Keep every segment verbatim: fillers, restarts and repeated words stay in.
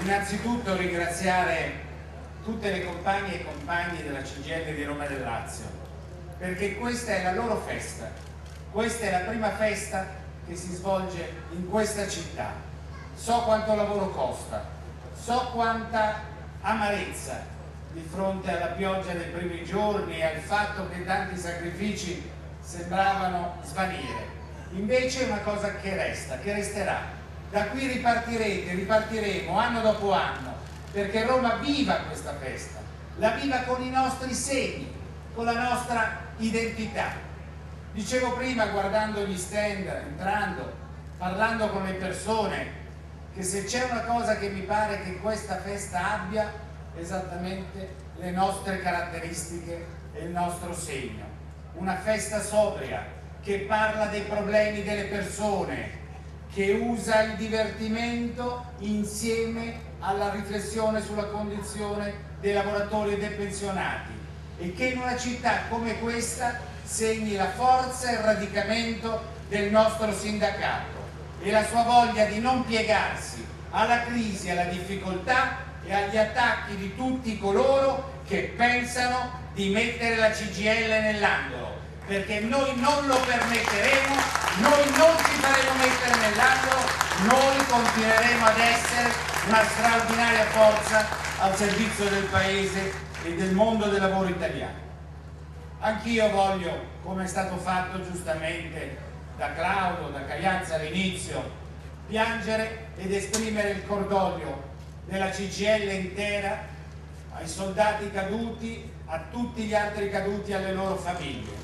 Innanzitutto ringraziare tutte le compagne e compagni della C G I L di Roma del Lazio, perché questa è la loro festa, questa è la prima festa che si svolge in questa città. So quanto lavoro costa, so quanta amarezza di fronte alla pioggia dei primi giorni e al fatto che tanti sacrifici sembravano svanire. Invece è una cosa che resta, che resterà. Da qui ripartirete, ripartiremo anno dopo anno, perché Roma viva questa festa, la viva con i nostri segni, con la nostra identità. Dicevo prima, guardando gli stand, entrando, parlando con le persone, che se c'è una cosa che mi pare che questa festa abbia, esattamente le nostre caratteristiche e il nostro segno. Una festa sobria, che parla dei problemi delle persone, che usa il divertimento insieme alla riflessione sulla condizione dei lavoratori e dei pensionati, e che in una città come questa segni la forza e il radicamento del nostro sindacato e la sua voglia di non piegarsi alla crisi, alla difficoltà e agli attacchi di tutti coloro che pensano di mettere la C G I L nell'angolo, perché noi non lo permetteremo, noi non ci faremo mettere nell'angolo, noi continueremo ad essere una straordinaria forza al servizio del Paese e del mondo del lavoro italiano. Anch'io voglio, come è stato fatto giustamente da Claudio, da Cagliazza all'inizio, piangere ed esprimere il cordoglio della C G I L intera ai soldati caduti, a tutti gli altri caduti e alle loro famiglie.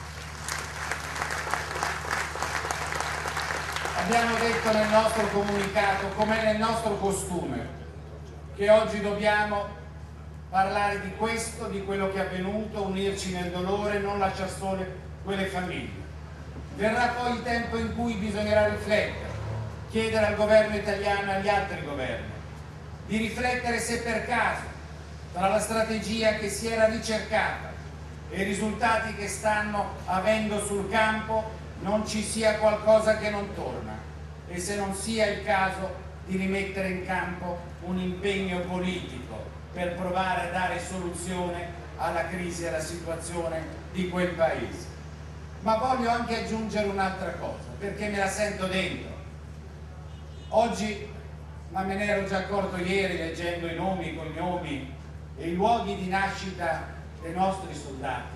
Abbiamo detto nel nostro comunicato, come nel nostro costume, che oggi dobbiamo parlare di questo, di quello che è avvenuto, unirci nel dolore, non lasciare sole quelle famiglie. Verrà poi il tempo in cui bisognerà riflettere, chiedere al governo italiano e agli altri governi di riflettere se per caso tra la strategia che si era ricercata e i risultati che stanno avendo sul campo non ci sia qualcosa che non torna, e se non sia il caso di rimettere in campo un impegno politico per provare a dare soluzione alla crisi e alla situazione di quel paese. Ma voglio anche aggiungere un'altra cosa, perché me la sento dentro. Oggi, ma me ne ero già accorto ieri leggendo i nomi, i cognomi e i luoghi di nascita dei nostri soldati,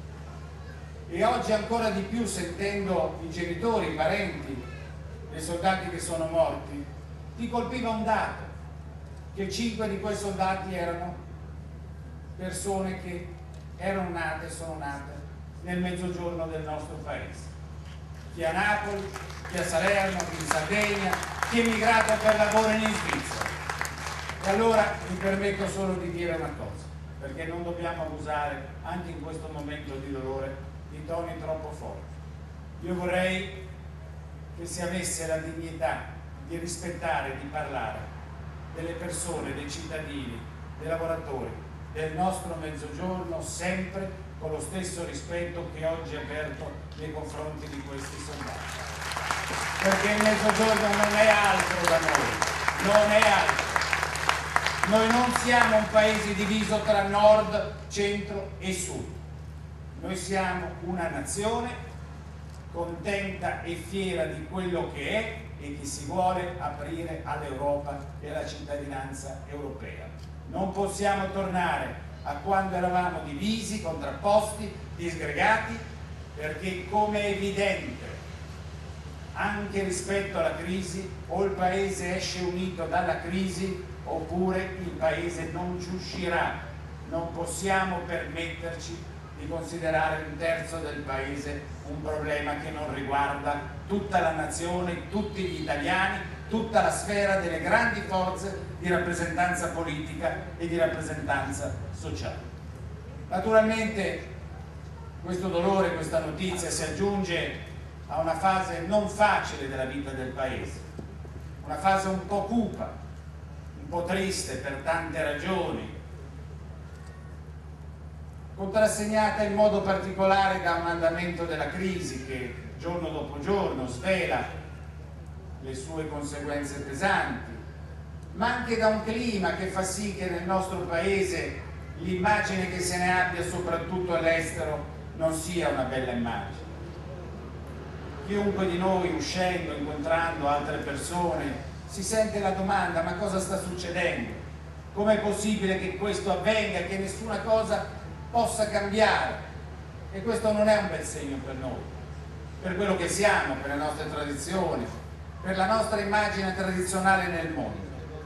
e oggi ancora di più sentendo i genitori, i parenti dei soldati che sono morti, ti colpiva un dato, che cinque di quei soldati erano persone che erano nate e sono nate nel mezzogiorno del nostro paese, chi a Napoli, chi a Salerno, chi in Sardegna, chi è emigrato per lavoro in Svizzera. E allora mi permetto solo di dire una cosa, perché non dobbiamo abusare anche in questo momento di dolore di toni troppo forti. Io vorrei che si avesse la dignità di rispettare, di parlare delle persone, dei cittadini, dei lavoratori, del nostro mezzogiorno, sempre con lo stesso rispetto che oggi è aperto nei confronti di questi soldati. Perché il mezzogiorno non è altro da noi, non è altro. Noi non siamo un paese diviso tra nord, centro e sud. Noi siamo una nazione contenta e fiera di quello che è e che si vuole aprire all'Europa e alla cittadinanza europea. Non possiamo tornare a quando eravamo divisi, contrapposti, disgregati, perché come è evidente anche rispetto alla crisi, o il Paese esce unito dalla crisi oppure il Paese non ci uscirà. Non possiamo permetterci di considerare un terzo del Paese un problema che non riguarda tutta la nazione, tutti gli italiani, tutta la sfera delle grandi forze di rappresentanza politica e di rappresentanza sociale. Naturalmente questo dolore, questa notizia si aggiunge a una fase non facile della vita del Paese, una fase un po' cupa, un po' triste per tante ragioni, contrassegnata in modo particolare da un andamento della crisi che giorno dopo giorno svela le sue conseguenze pesanti, ma anche da un clima che fa sì che nel nostro paese l'immagine che se ne abbia soprattutto all'estero non sia una bella immagine. Chiunque di noi, uscendo, incontrando altre persone, si sente la domanda: ma cosa sta succedendo? Com'è possibile che questo avvenga, che nessuna cosa possa cambiare? E questo non è un bel segno per noi, per quello che siamo, per le nostre tradizioni, per la nostra immagine tradizionale nel mondo.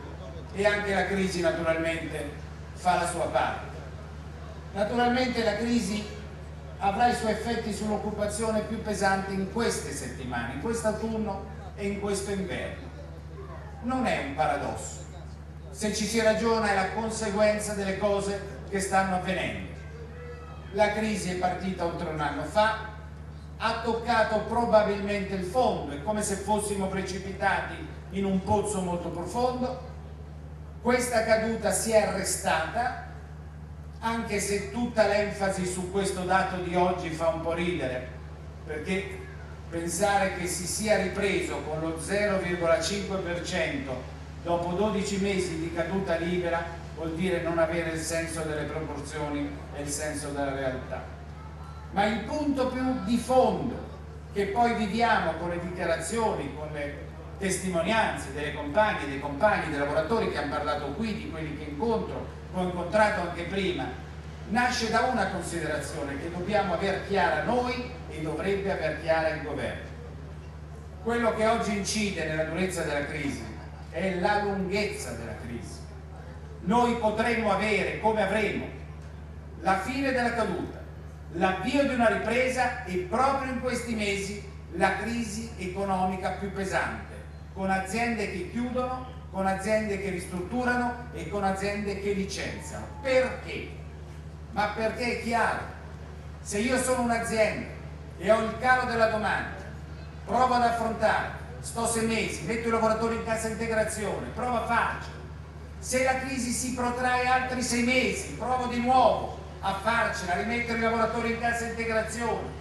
E anche la crisi naturalmente fa la sua parte. Naturalmente la crisi avrà i suoi effetti sull'occupazione più pesanti in queste settimane, in quest'autunno e in questo inverno. Non è un paradosso. Se ci si ragiona è la conseguenza delle cose che stanno avvenendo. La crisi è partita oltre un anno fa, ha toccato probabilmente il fondo, è come se fossimo precipitati in un pozzo molto profondo. Questa caduta si è arrestata, anche se tutta l'enfasi su questo dato di oggi fa un po' ridere, perché pensare che si sia ripreso con lo zero virgola cinque per cento dopo dodici mesi di caduta libera vuol dire non avere il senso delle proporzioni e il senso della realtà. Ma il punto più di fondo che poi viviamo con le dichiarazioni, con le testimonianze delle compagne, dei compagni, dei lavoratori che hanno parlato qui, di quelli che incontro, che ho incontrato anche prima, nasce da una considerazione che dobbiamo aver chiara noi e dovrebbe aver chiara il governo. Quello che oggi incide nella durezza della crisi è la lunghezza della crisi. Noi potremmo avere, come avremo, la fine della caduta, l'avvio di una ripresa e proprio in questi mesi la crisi economica più pesante, con aziende che chiudono, con aziende che ristrutturano e con aziende che licenziano. Perché? Ma perché è chiaro, se io sono un'azienda e ho il calo della domanda, provo ad affrontare, sto sei mesi, metto i lavoratori in cassa integrazione, provo a farcela. Se la crisi si protrae altri sei mesi, provo di nuovo a farcela, a rimettere i lavoratori in cassa integrazione.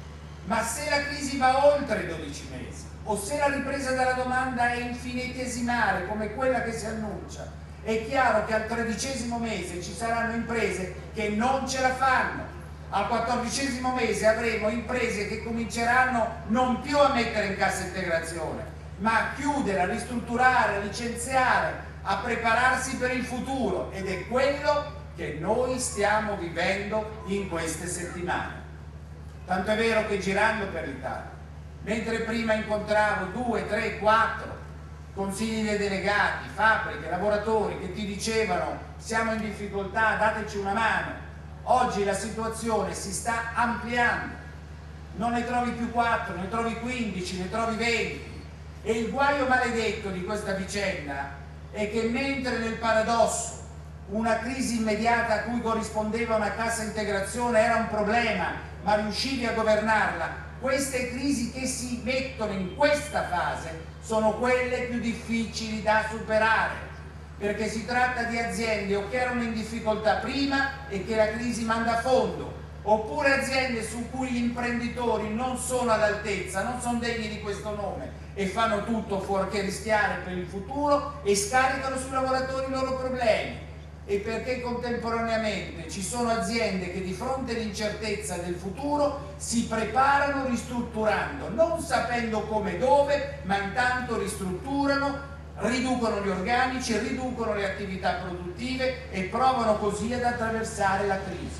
Ma se la crisi va oltre i dodici mesi, o se la ripresa della domanda è infinitesimale come quella che si annuncia, è chiaro che al tredicesimo mese ci saranno imprese che non ce la fanno. Al quattordicesimo mese avremo imprese che cominceranno non più a mettere in cassa integrazione, ma a chiudere, a ristrutturare, a licenziare, a prepararsi per il futuro, ed è quello che noi stiamo vivendo in queste settimane. Tanto è vero che girando per l'Italia, mentre prima incontravo due, tre, quattro consigli dei delegati, fabbriche, lavoratori che ti dicevano siamo in difficoltà, dateci una mano, oggi la situazione si sta ampliando, non ne trovi più quattro, ne trovi quindici, ne trovi venti, e il guaio maledetto di questa vicenda è che mentre nel paradosso una crisi immediata a cui corrispondeva una cassa integrazione era un problema, ma riuscivi a governarla, queste crisi che si mettono in questa fase sono quelle più difficili da superare, perché si tratta di aziende o che erano in difficoltà prima e che la crisi manda a fondo, oppure aziende su cui gli imprenditori non sono all'altezza, non sono degni di questo nome e fanno tutto fuorché rischiare per il futuro e scaricano sui lavoratori i loro problemi. E perché contemporaneamente ci sono aziende che di fronte all'incertezza del futuro si preparano ristrutturando, non sapendo come e dove, ma intanto ristrutturano, riducono gli organici, riducono le attività produttive e provano così ad attraversare la crisi.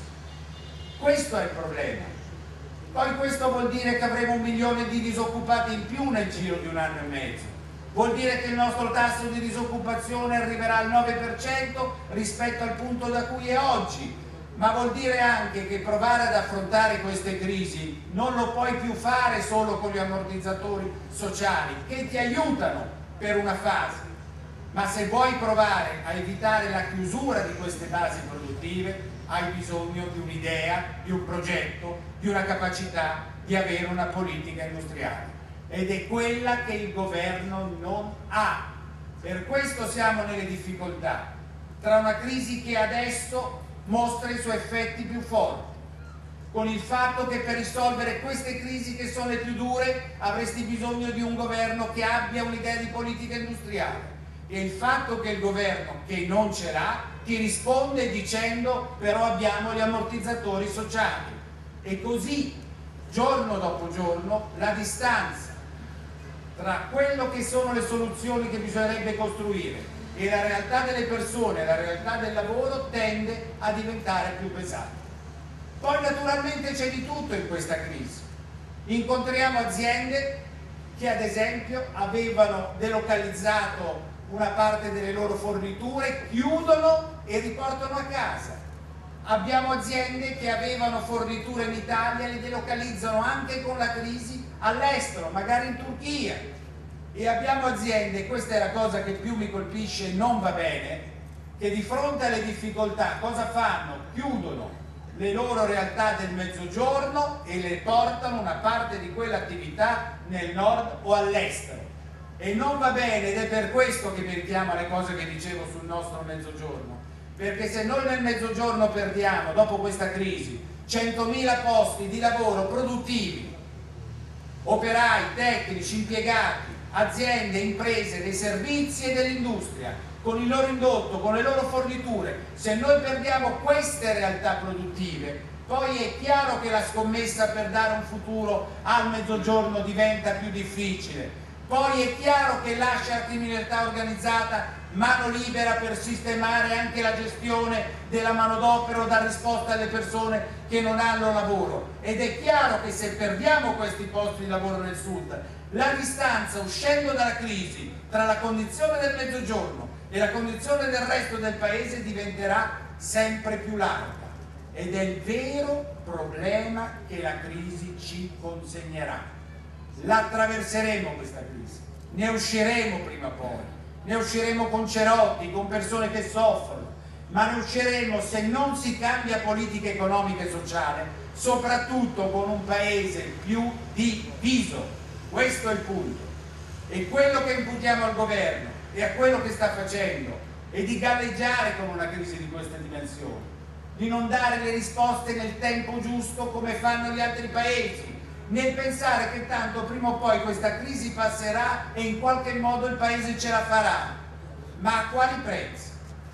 Questo è il problema. Poi questo vuol dire che avremo un milione di disoccupati in più nel giro di un anno e mezzo. Vuol dire che il nostro tasso di disoccupazione arriverà al nove per cento rispetto al punto da cui è oggi, ma vuol dire anche che provare ad affrontare queste crisi non lo puoi più fare solo con gli ammortizzatori sociali che ti aiutano per una fase, ma se vuoi provare a evitare la chiusura di queste basi produttive hai bisogno di un'idea, di un progetto, di una capacità di avere una politica industriale. Ed è quella che il governo non ha. Per questo siamo nelle difficoltà, tra una crisi che adesso mostra i suoi effetti più forti, con il fatto che per risolvere queste crisi che sono le più dure avresti bisogno di un governo che abbia un'idea di politica industriale E il fatto che il governo, che non ce l'ha, ti risponde dicendo però abbiamo gli ammortizzatori sociali. E così, giorno dopo giorno, la distanza tra quello che sono le soluzioni che bisognerebbe costruire e la realtà delle persone, la realtà del lavoro, tende a diventare più pesante. Poi naturalmente c'è di tutto in questa crisi. Incontriamo aziende che ad esempio avevano delocalizzato una parte delle loro forniture, chiudono e riportano a casa. Abbiamo aziende che avevano forniture in Italia e le delocalizzano anche con la crisi all'estero, magari in Turchia. E abbiamo aziende, questa è la cosa che più mi colpisce e non va bene, che di fronte alle difficoltà cosa fanno? Chiudono le loro realtà del mezzogiorno e le portano una parte di quell'attività nel nord o all'estero. E non va bene, ed è per questo che mi richiamo alle cose che dicevo sul nostro mezzogiorno, perché se noi nel mezzogiorno perdiamo, dopo questa crisi, centomila posti di lavoro produttivi, operai, tecnici, impiegati, aziende, imprese, dei servizi e dell'industria, con il loro indotto, con le loro forniture, se noi perdiamo queste realtà produttive, poi è chiaro che la scommessa per dare un futuro al mezzogiorno diventa più difficile. Poi è chiaro che lascia la criminalità organizzata mano libera per sistemare anche la gestione della manodopera o dare risposta alle persone che non hanno lavoro. Ed è chiaro che se perdiamo questi posti di lavoro nel sud, la distanza uscendo dalla crisi tra la condizione del mezzogiorno e la condizione del resto del paese diventerà sempre più larga. Ed è il vero problema che la crisi ci consegnerà. La attraverseremo questa crisi, ne usciremo prima o poi, ne usciremo con cerotti, con persone che soffrono, ma ne usciremo se non si cambia politica economica e sociale, soprattutto con un paese più diviso. Questo è il punto. E quello che imputiamo al governo e a quello che sta facendo è di galleggiare con una crisi di queste dimensioni, di non dare le risposte nel tempo giusto come fanno gli altri paesi, nel pensare che tanto prima o poi questa crisi passerà e in qualche modo il paese ce la farà. Ma a quali prezzi?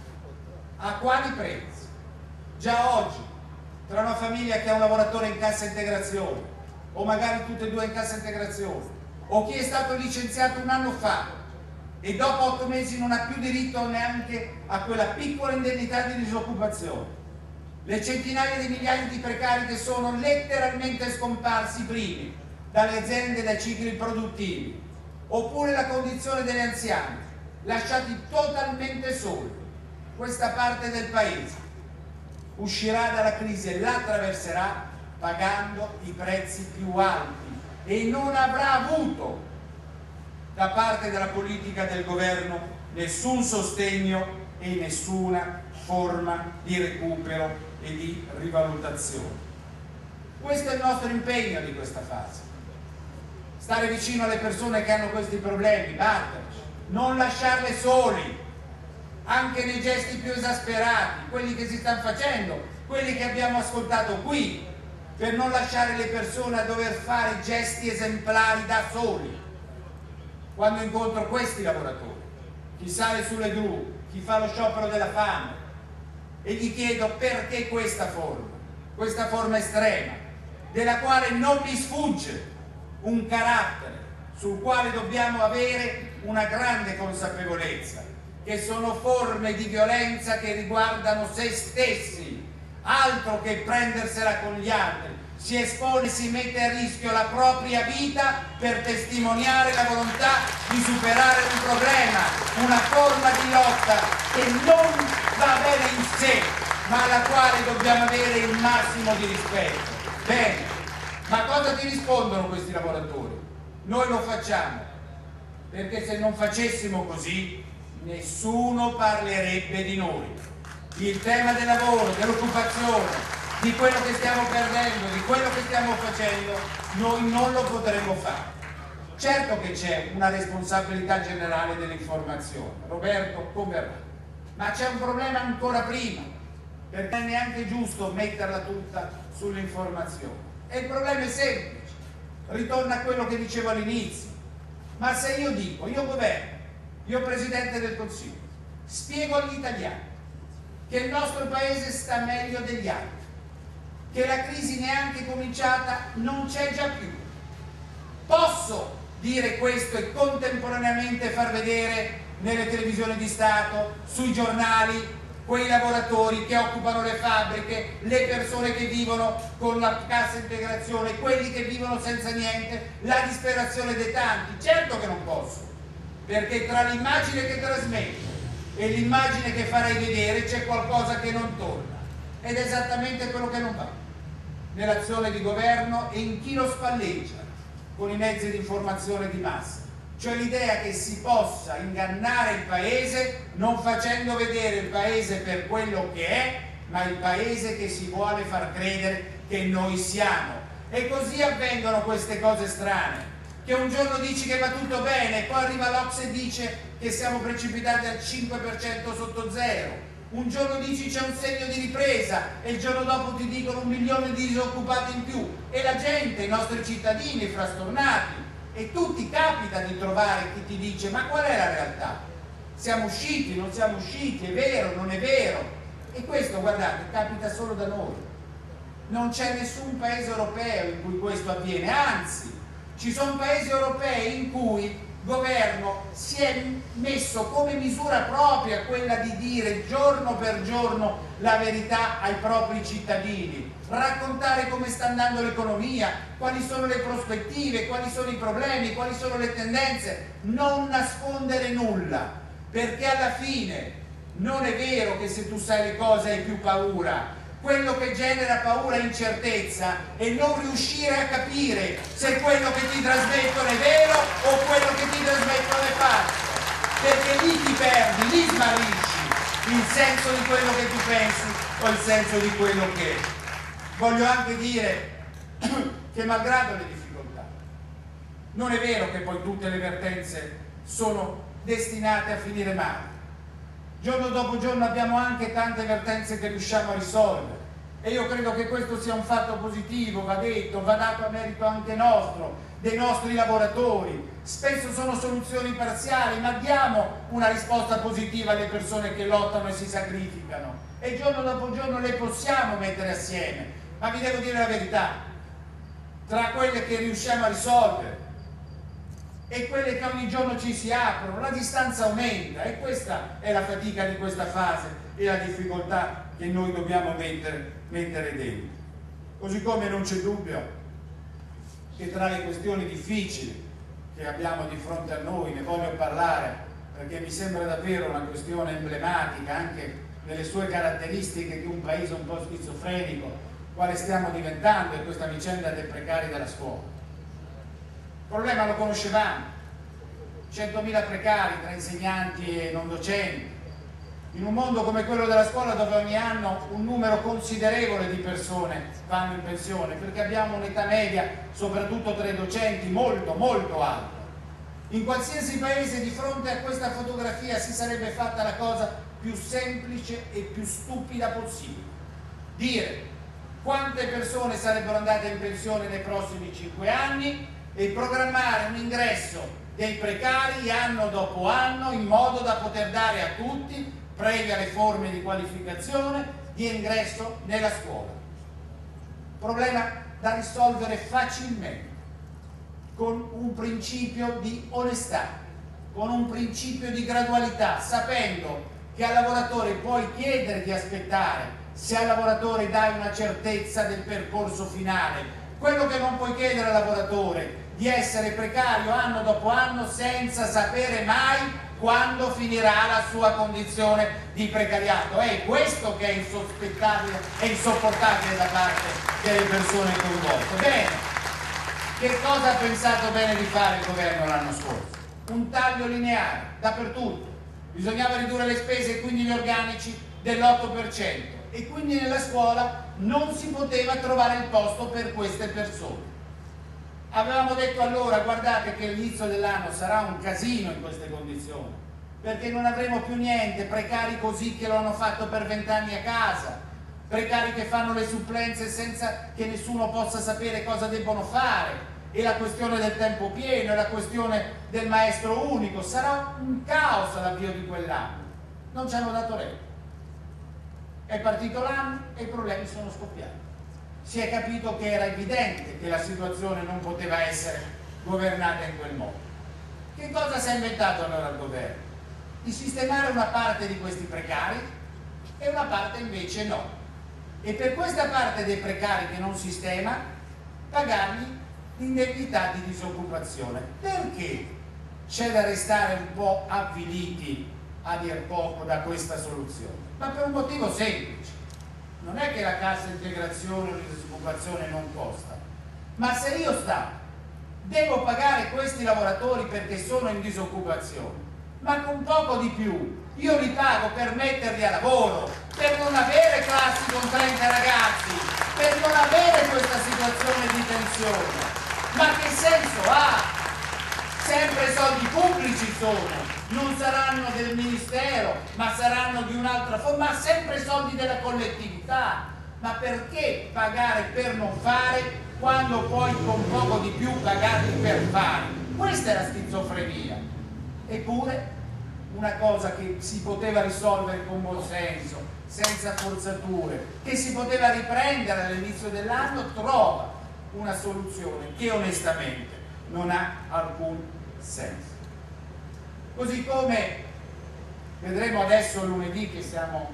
A quali prezzi? Già oggi, tra una famiglia che ha un lavoratore in cassa integrazione, o magari tutte e due in cassa integrazione, o chi è stato licenziato un anno fa e dopo otto mesi non ha più diritto neanche a quella piccola indennità di disoccupazione, le centinaia di migliaia di precari che sono letteralmente scomparsi primi dalle aziende e dai cicli produttivi, oppure la condizione degli anziani, lasciati totalmente soli. Questa parte del paese uscirà dalla crisi e la attraverserà pagando i prezzi più alti e non avrà avuto da parte della politica del governo nessun sostegno e nessuna forma di recupero e di rivalutazione. Questo è il nostro impegno di questa fase: stare vicino alle persone che hanno questi problemi, batterci, non lasciarle soli, anche nei gesti più esasperati, quelli che si stanno facendo, quelli che abbiamo ascoltato qui, per non lasciare le persone a dover fare gesti esemplari da soli. Quando incontro questi lavoratori, chi sale sulle gru, chi fa lo sciopero della fame, e gli chiedo perché questa forma, questa forma estrema, della quale non mi sfugge un carattere sul quale dobbiamo avere una grande consapevolezza, che sono forme di violenza che riguardano se stessi, altro che prendersela con gli altri. Si espone e si mette a rischio la propria vita per testimoniare la volontà di superare un problema, una forma di lotta che non va bene in sé, ma alla quale dobbiamo avere il massimo di rispetto. Bene, ma cosa ti rispondono questi lavoratori? Noi lo facciamo perché se non facessimo così nessuno parlerebbe di noi. Il tema del lavoro, dell'occupazione, di quello che stiamo perdendo, di quello che stiamo facendo, noi non lo potremo fare. Certo che c'è una responsabilità generale dell'informazione, Roberto converrà, ma c'è un problema ancora prima, perché non è neanche giusto metterla tutta sull'informazione. E il problema è semplice, ritorna a quello che dicevo all'inizio: ma se io dico, io governo, Io Presidente del Consiglio spiego agli italiani che il nostro Paese sta meglio degli altri, che la crisi neanche cominciata non c'è già più. Posso dire questo e contemporaneamente far vedere nelle televisioni di Stato, sui giornali, quei lavoratori che occupano le fabbriche, le persone che vivono con la cassa integrazione, quelli che vivono senza niente, la disperazione dei tanti? Certo che non posso, perché tra l'immagine che trasmetto e l'immagine che farei vedere c'è qualcosa che non torna, ed è esattamente quello che non va nell'azione di governo e in chi lo spalleggia con i mezzi di informazione di massa, cioè l'idea che si possa ingannare il Paese non facendo vedere il Paese per quello che è, ma il Paese che si vuole far credere che noi siamo. E così avvengono queste cose strane, che un giorno dici che va tutto bene, poi arriva l'O C S E e dice che siamo precipitati al cinque per cento sotto zero, un giorno dici c'è un segno di ripresa e il giorno dopo ti dicono un milione di disoccupati in più, e la gente, i nostri cittadini frastornati, e tutti capita di trovare chi ti dice ma qual è la realtà? Siamo usciti, non siamo usciti, è vero, non è vero? E questo, guardate, capita solo da noi. Non c'è nessun paese europeo in cui questo avviene, anzi ci sono paesi europei in cui il governo si è messo come misura propria quella di dire giorno per giorno la verità ai propri cittadini, raccontare come sta andando l'economia, quali sono le prospettive, quali sono i problemi, quali sono le tendenze, non nascondere nulla, perché alla fine non è vero che se tu sai le cose hai più paura. Quello che genera paura e incertezza è non riuscire a capire se quello che ti trasmettono è vero o quello che ti trasmettono è falso, perché lì ti perdi, lì smarrisci il senso di quello che tu pensi o il senso di quello che è. Voglio anche dire che malgrado le difficoltà non è vero che poi tutte le vertenze sono destinate a finire male. Giorno dopo giorno abbiamo anche tante vertenze che riusciamo a risolvere, e io credo che questo sia un fatto positivo, va detto, va dato a merito anche nostro, dei nostri lavoratori. Spesso sono soluzioni parziali, ma diamo una risposta positiva alle persone che lottano e si sacrificano, e giorno dopo giorno le possiamo mettere assieme. Ma vi devo dire la verità, tra quelle che riusciamo a risolvere e quelle che ogni giorno ci si aprono, la distanza aumenta, e questa è la fatica di questa fase e la difficoltà che noi dobbiamo mettere, mettere dentro. Così come non c'è dubbio che tra le questioni difficili che abbiamo di fronte a noi, ne voglio parlare perché mi sembra davvero una questione emblematica anche nelle sue caratteristiche, che un paese un po' schizofrenico quale stiamo diventando è questa vicenda dei precari della scuola. Il problema lo conoscevamo, centomila precari tra insegnanti e non docenti, in un mondo come quello della scuola dove ogni anno un numero considerevole di persone vanno in pensione, perché abbiamo un'età media, soprattutto tra i docenti, molto molto alta. In qualsiasi paese di fronte a questa fotografia si sarebbe fatta la cosa più semplice e più stupida possibile: dire quante persone sarebbero andate in pensione nei prossimi cinque anni e programmare un ingresso dei precari anno dopo anno in modo da poter dare a tutti, previa le forme di qualificazione, di ingresso nella scuola. Problema da risolvere facilmente, con un principio di onestà, con un principio di gradualità, sapendo che al lavoratore puoi chiedere di aspettare se al lavoratore dai una certezza del percorso finale. Quello che non puoi chiedere al lavoratore di essere precario anno dopo anno senza sapere mai quando finirà la sua condizione di precariato. È questo che è insospettabile e insopportabile da parte delle persone coinvolte. Bene, che cosa ha pensato bene di fare il governo l'anno scorso? Un taglio lineare dappertutto. Bisognava ridurre le spese e quindi gli organici dell'otto per cento, e quindi nella scuola non si poteva trovare il posto per queste persone. Avevamo detto allora, guardate che l'inizio dell'anno sarà un casino in queste condizioni, perché non avremo più niente, precari così che lo hanno fatto per vent'anni a casa, precari che fanno le supplenze senza che nessuno possa sapere cosa debbono fare, e la questione del tempo pieno e la questione del maestro unico. Sarà un caos all'avvio di quell'anno. Non ci hanno dato retta. È partito l'anno e i problemi sono scoppiati. Si è capito che era evidente che la situazione non poteva essere governata in quel modo. Che cosa si è inventato allora il governo? Di sistemare una parte di questi precari e una parte invece no. E per questa parte dei precari che non sistema, pagargli l'indennità di disoccupazione. Perché c'è da restare un po' avviliti, a dir poco, da questa soluzione? Ma per un motivo semplice. Non è che la cassa integrazione o la disoccupazione non costa, ma se io Stato devo pagare questi lavoratori perché sono in disoccupazione, ma con poco di più, io li pago per metterli a lavoro, per non avere classi con trenta ragazzi, per non avere questa situazione di tensione. Ma che senso ha? Sempre soldi pubblici sono, non saranno del Ministero, ma saranno di un'altra forma, ma sempre soldi della collettività. Ma perché pagare per non fare quando poi con poco di più pagarli per fare? Questa è la schizofrenia. Eppure una cosa che si poteva risolvere con buon senso, senza forzature, che si poteva riprendere all'inizio dell'anno, trova una soluzione che onestamente non ha alcun senso. Così come vedremo adesso lunedì che siamo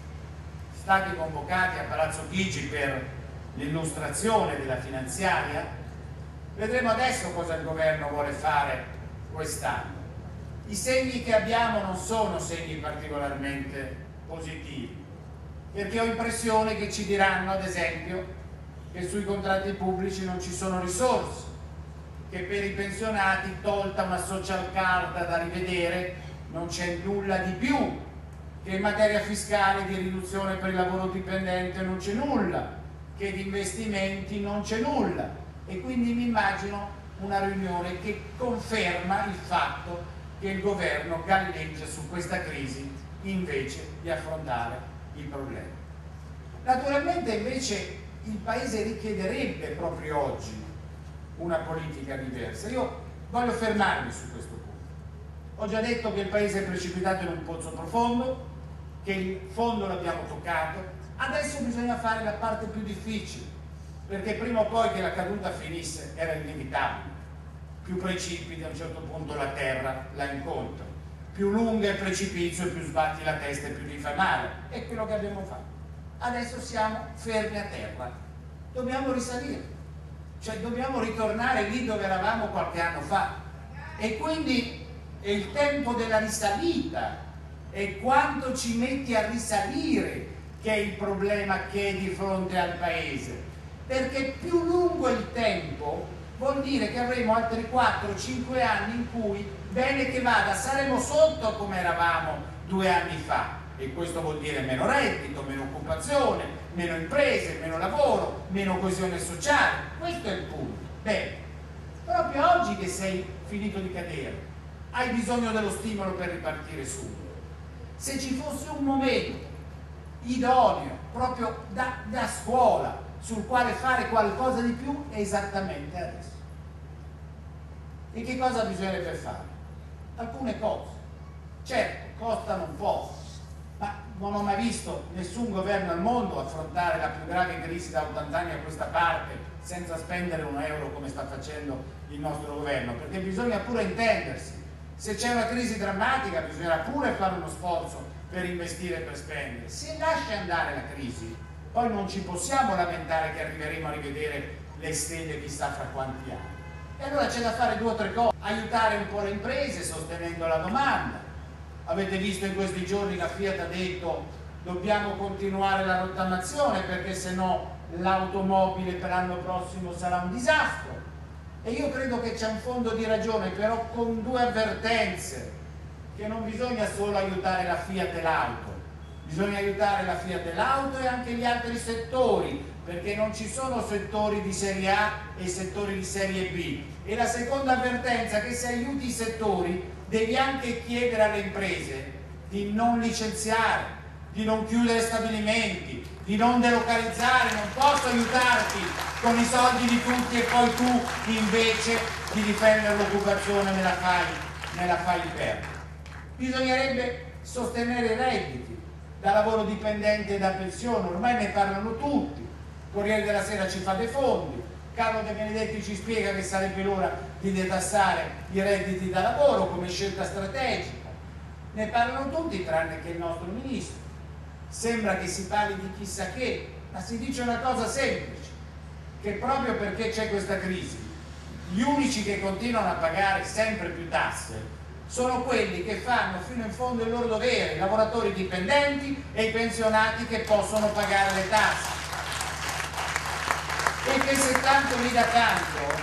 stati convocati a Palazzo Chigi per l'illustrazione della finanziaria, vedremo adesso cosa il governo vuole fare quest'anno. I segni che abbiamo non sono segni particolarmente positivi, perché ho impressione che ci diranno ad esempio che sui contratti pubblici non ci sono risorse, che per i pensionati, tolta una social card da rivedere, non c'è nulla di più, che in materia fiscale di riduzione per il lavoro dipendente non c'è nulla, che di investimenti non c'è nulla, e quindi mi immagino una riunione che conferma il fatto che il governo galleggia su questa crisi invece di affrontare il problema. Naturalmente invece il Paese richiederebbe proprio oggi una politica diversa. Io voglio fermarmi su questo punto. Ho già detto che il Paese è precipitato in un pozzo profondo, che il fondo l'abbiamo toccato, adesso bisogna fare la parte più difficile, perché prima o poi che la caduta finisse era inevitabile. Più precipiti a un certo punto la terra la incontra, più lungo è il precipizio e più sbatti la testa e più ti fa male. È quello che abbiamo fatto. Adesso siamo fermi a terra, dobbiamo risalire, cioè dobbiamo ritornare lì dove eravamo qualche anno fa, e quindi è il tempo della risalita, e quanto ci metti a risalire che è il problema che è di fronte al Paese, perché più lungo il tempo vuol dire che avremo altri quattro cinque anni in cui, bene che vada, saremo sotto come eravamo due anni fa, e questo vuol dire meno reddito, meno occupazione, meno imprese, meno lavoro, meno coesione sociale. Questo è il punto. Bene, proprio oggi che sei finito di cadere hai bisogno dello stimolo per ripartire subito. Se ci fosse un momento idoneo proprio da, da scuola sul quale fare qualcosa di più, è esattamente adesso. E che cosa bisognerebbe fare? Alcune cose. Certo, costano un po', ma non ho mai visto nessun governo al mondo affrontare la più grave crisi da ottanta anni a questa parte senza spendere un euro come sta facendo il nostro governo, perché bisogna pure intendersi. Se c'è una crisi drammatica bisognerà pure fare uno sforzo per investire e per spendere. Se lascia andare la crisi, poi non ci possiamo lamentare che arriveremo a rivedere le stelle chissà fra quanti anni. E allora c'è da fare due o tre cose: aiutare un po' le imprese sostenendo la domanda. Avete visto in questi giorni la Fiat ha detto dobbiamo continuare la rottamazione perché se no l'automobile per l'anno prossimo sarà un disastro. E io credo che c'è un fondo di ragione, però con due avvertenze: che non bisogna solo aiutare la Fiat e l'auto, bisogna aiutare la Fiat e l'auto e anche gli altri settori, perché non ci sono settori di serie A e settori di serie B. E la seconda avvertenza è che se aiuti i settori devi anche chiedere alle imprese di non licenziare, di non chiudere stabilimenti, di non delocalizzare. Non posso aiutarti con i soldi di tutti e poi tu invece di difendere l'occupazione me la fai, me la fai perdere. Bisognerebbe sostenere i redditi da lavoro dipendente e da pensione, ormai ne parlano tutti, il Corriere della Sera ci fa dei fondi, Carlo De Benedetti ci spiega che sarebbe l'ora di detassare i redditi da lavoro come scelta strategica, ne parlano tutti tranne che il nostro ministro. Sembra che si parli di chissà che, ma si dice una cosa semplice, che proprio perché c'è questa crisi gli unici che continuano a pagare sempre più tasse sono quelli che fanno fino in fondo il loro dovere, i lavoratori dipendenti e i pensionati che possono pagare le tasse. E che se tanto mi dà tanto,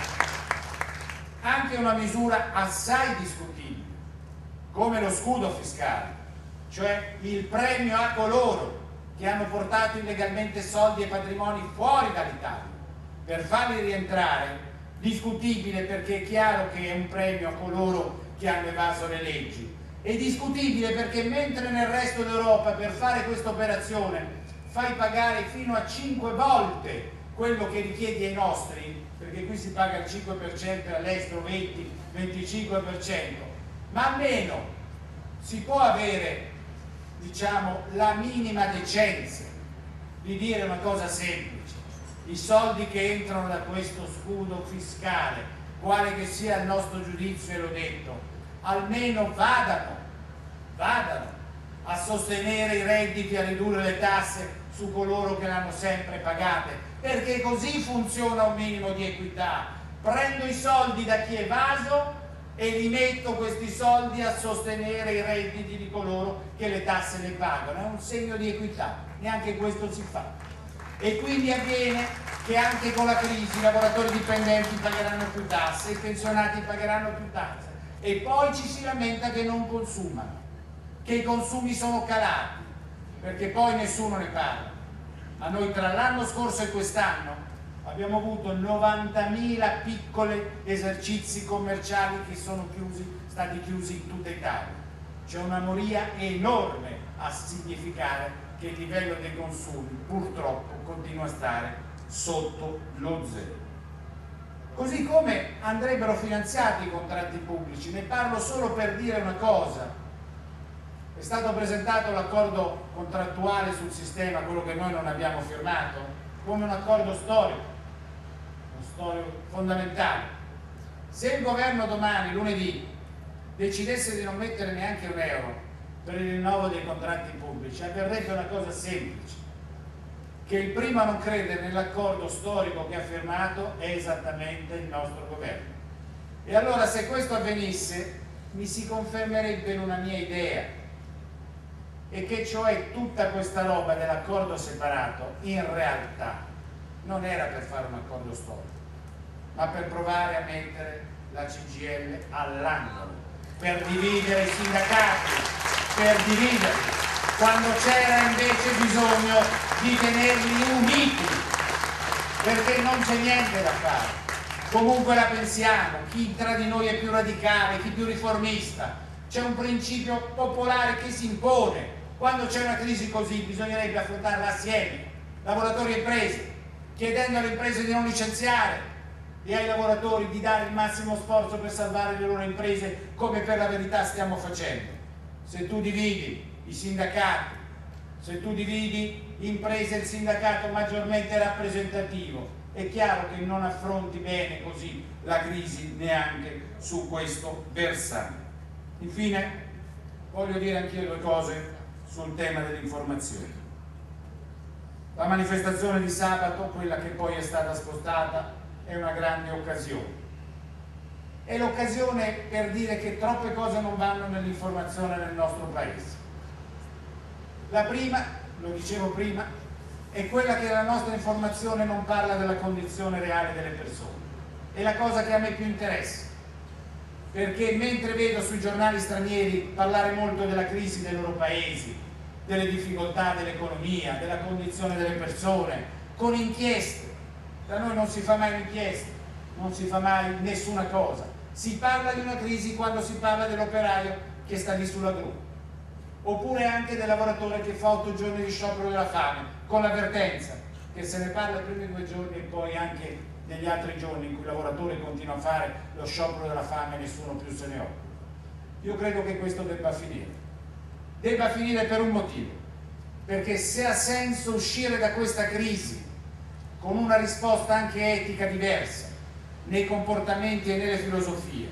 anche una misura assai discutibile, come lo scudo fiscale, cioè il premio a coloro che hanno portato illegalmente soldi e patrimoni fuori dall'Italia, per farli rientrare, discutibile perché è chiaro che è un premio a coloro che hanno evaso le leggi. È discutibile perché mentre nel resto d'Europa per fare questa operazione fai pagare fino a cinque volte quello che richiedi ai nostri, perché qui si paga il cinque per cento e all'estero venti venticinque per cento, ma almeno si può avere, diciamo, la minima decenza di dire una cosa semplice: i soldi che entrano da questo scudo fiscale, quale che sia il nostro giudizio, e l'ho detto, almeno vadano, vadano a sostenere i redditi, a ridurre le tasse su coloro che l'hanno sempre pagate, perché così funziona un minimo di equità. Prendo i soldi da chi è evaso e li metto questi soldi a sostenere i redditi di coloro che le tasse le pagano. È un segno di equità, neanche questo si fa. E quindi avviene che anche con la crisi i lavoratori dipendenti pagheranno più tasse, i pensionati pagheranno più tasse, e poi ci si lamenta che non consumano, che i consumi sono calati, perché poi nessuno ne parla. Ma noi tra l'anno scorso e quest'anno abbiamo avuto novantamila piccoli esercizi commerciali che sono chiusi, stati chiusi in tutta Italia. C'è una moria enorme a significare che il livello dei consumi purtroppo continua a stare sotto lo zero. Così come andrebbero finanziati i contratti pubblici. Ne parlo solo per dire una cosa: è stato presentato l'accordo contrattuale sul sistema, quello che noi non abbiamo firmato, come un accordo storico, uno storico fondamentale. Se il governo domani, lunedì, decidesse di non mettere neanche un euro per il rinnovo dei contratti pubblici, avverrebbe una cosa semplice: che il primo a non credere nell'accordo storico che ha firmato è esattamente il nostro governo. E allora, se questo avvenisse, mi si confermerebbe in una mia idea, e che cioè tutta questa roba dell'accordo separato in realtà non era per fare un accordo storico, ma per provare a mettere la C G I L all'angolo, per dividere i sindacati, per dividerli, quando c'era invece bisogno di tenerli uniti, perché non c'è niente da fare. Comunque la pensiamo, chi tra di noi è più radicale, chi più riformista, c'è un principio popolare che si impone. Quando c'è una crisi così bisognerebbe affrontarla assieme, lavoratori e imprese, chiedendo alle imprese di non licenziare e ai lavoratori di dare il massimo sforzo per salvare le loro imprese, come per la verità stiamo facendo. Se tu dividi i sindacati, se tu dividi imprese e il sindacato maggiormente rappresentativo, è chiaro che non affronti bene così la crisi neanche su questo versante. Infine voglio dire anche io due cose sul tema dell'informazione. La manifestazione di sabato, quella che poi è stata spostata, è una grande occasione. È l'occasione per dire che troppe cose non vanno nell'informazione nel nostro paese. La prima, lo dicevo prima, è quella che la nostra informazione non parla della condizione reale delle persone. È la cosa che a me più interessa, perché mentre vedo sui giornali stranieri parlare molto della crisi dei loro paesi, delle difficoltà dell'economia, della condizione delle persone, con inchieste, da noi non si fa mai un'inchiesta, non si fa mai nessuna cosa. Si parla di una crisi quando si parla dell'operaio che sta lì sulla gru. oppure anche del lavoratore che fa otto giorni di sciopero della fame, con l'avvertenza che se ne parla i primi due giorni e poi anche negli altri giorni in cui il lavoratore continua a fare lo sciopero della fame e nessuno più se ne occupa. Io credo che questo debba finire. Debba finire per un motivo, perché se ha senso uscire da questa crisi con una risposta anche etica diversa nei comportamenti e nelle filosofie,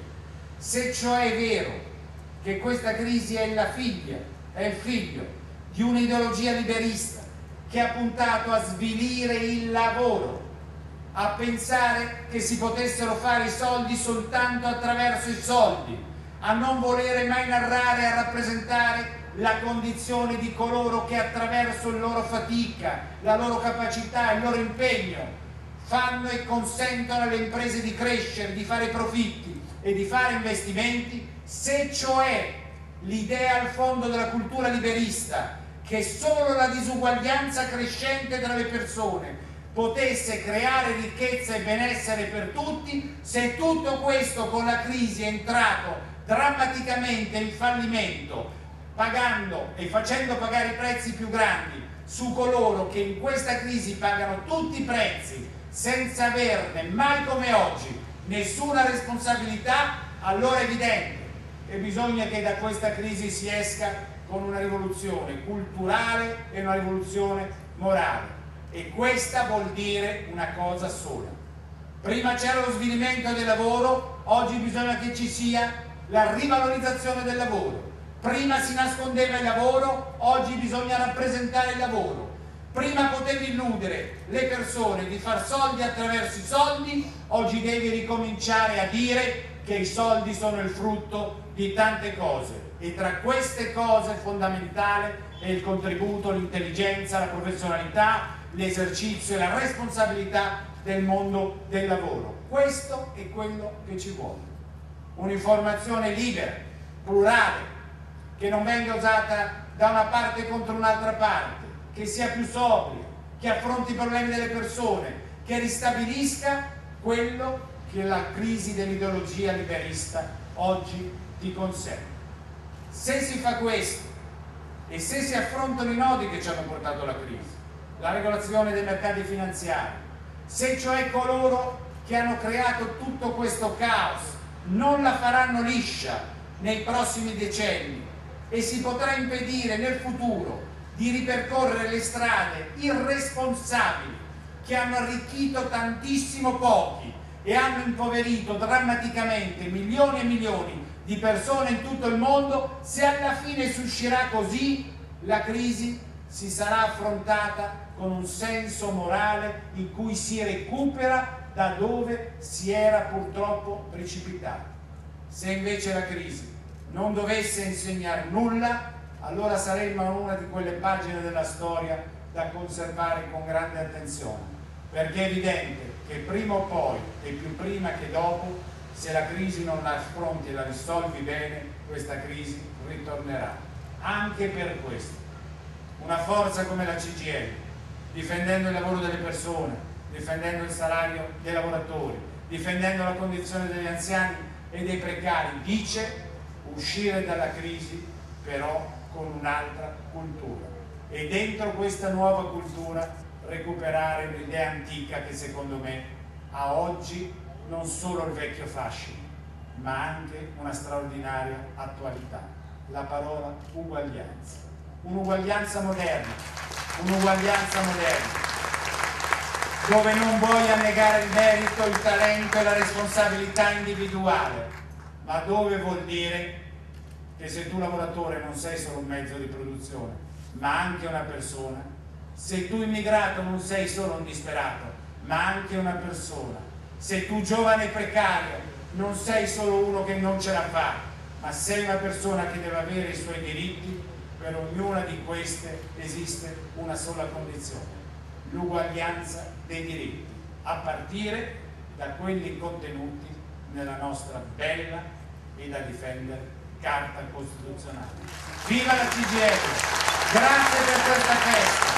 se cioè è vero che questa crisi è la figlia, è il figlio di un'ideologia liberista che ha puntato a svilire il lavoro, a pensare che si potessero fare i soldi soltanto attraverso i soldi, a non volere mai narrare e a rappresentare la condizione di coloro che attraverso la loro fatica, la loro capacità, il loro impegno fanno e consentono alle imprese di crescere, di fare profitti e di fare investimenti. Se cioè l'idea al fondo della cultura liberista che solo la disuguaglianza crescente tra le persone potesse creare ricchezza e benessere per tutti, se tutto questo con la crisi è entrato drammaticamente in fallimento, pagando e facendo pagare i prezzi più grandi su coloro che in questa crisi pagano tutti i prezzi senza averne mai come oggi nessuna responsabilità, allora è evidente che bisogna che da questa crisi si esca con una rivoluzione culturale e una rivoluzione morale, e questa vuol dire una cosa sola: prima c'era lo svilimento del lavoro, oggi bisogna che ci sia la rivalorizzazione del lavoro. Prima si nascondeva il lavoro, oggi bisogna rappresentare il lavoro. Prima potevi illudere le persone di far soldi attraverso i soldi, oggi devi ricominciare a dire che i soldi sono il frutto di tante cose, e tra queste cose fondamentale è il contributo, l'intelligenza, la professionalità, l'esercizio e la responsabilità del mondo del lavoro. Questo è quello che ci vuole. Un'informazione libera, plurale, che non venga usata da una parte contro un'altra parte, che sia più sobria, che affronti i problemi delle persone, che ristabilisca quello che la crisi dell'ideologia liberista oggi ti consente. Se si fa questo e se si affrontano i nodi che ci hanno portato alla crisi, la regolazione dei mercati finanziari, se cioè coloro che hanno creato tutto questo caos non la faranno liscia nei prossimi decenni e si potrà impedire nel futuro di ripercorrere le strade irresponsabili che hanno arricchito tantissimo pochi e hanno impoverito drammaticamente milioni e milioni di persone in tutto il mondo, se alla fine si uscirà così, la crisi si sarà affrontata con un senso morale in cui si recupera da dove si era purtroppo precipitato. Se invece la crisi non dovesse insegnare nulla, allora saremmo in una di quelle pagine della storia da conservare con grande attenzione, perché è evidente che prima o poi, e più prima che dopo, se la crisi non la affronti e la risolvi bene, questa crisi ritornerà. Anche per questo, una forza come la C G I L, difendendo il lavoro delle persone, difendendo il salario dei lavoratori, difendendo la condizione degli anziani e dei precari, dice uscire dalla crisi però con un'altra cultura, e dentro questa nuova cultura recuperare un'idea antica che secondo me ha oggi non solo il vecchio fascino ma anche una straordinaria attualità: la parola uguaglianza, un'uguaglianza moderna, un'uguaglianza moderna dove non vuoi annegare il merito, il talento e la responsabilità individuale, ma dove vuol dire che se tu lavoratore non sei solo un mezzo di produzione ma anche una persona, se tu immigrato non sei solo un disperato ma anche una persona, se tu giovane precario non sei solo uno che non ce la fa ma sei una persona che deve avere i suoi diritti, per ognuna di queste esiste una sola condizione: l'uguaglianza dei diritti, a partire da quelli contenuti nella nostra bella e da difendere Carta Costituzionale. Viva la C G I L! Grazie per questa festa!